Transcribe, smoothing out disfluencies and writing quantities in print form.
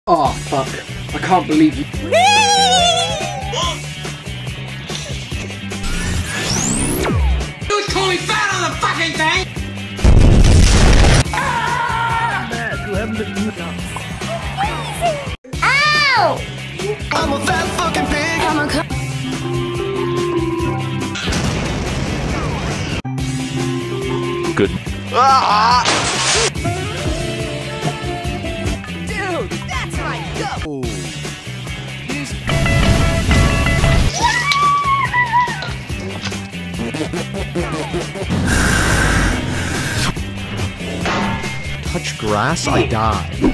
Oh, fuck. I can't believe you. You was calling fat on the fucking thing! Ow! I'm a fat fucking pig. I'm a Good. Ah! Dude, that's right. Go. Touch grass, I die.